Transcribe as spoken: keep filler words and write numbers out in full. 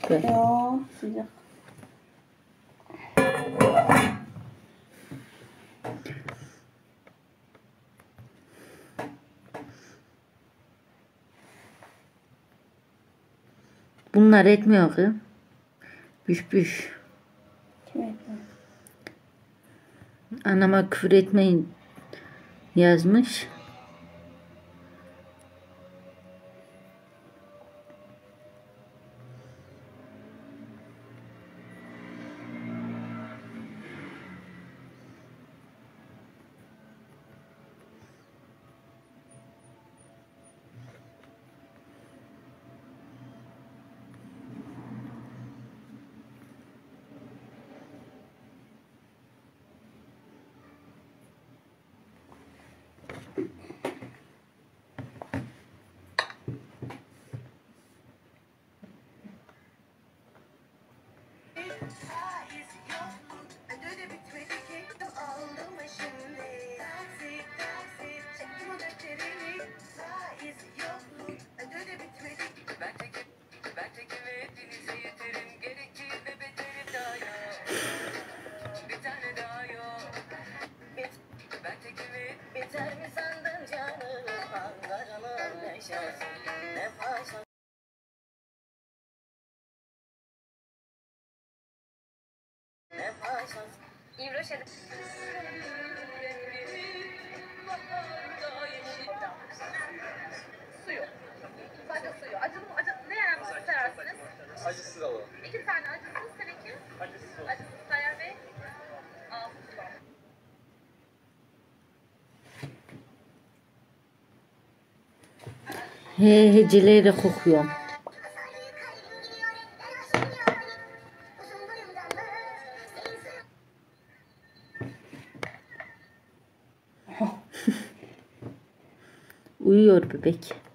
lütfen. Yok sıcak. Bunlar etmiyor ki. Büş büş. Kim etmiyor? Anama küfür etmeyin yazmış. İvro şey. Suyu. Sadece suyu. Acılı mı? Acı, ne yer seversiniz? Acısız alalım. İki tane acısız, seninki? Acısız olsun. Acısız Tayyar Bey. Al. He heceleri kokuyor. Uyuyor bebek.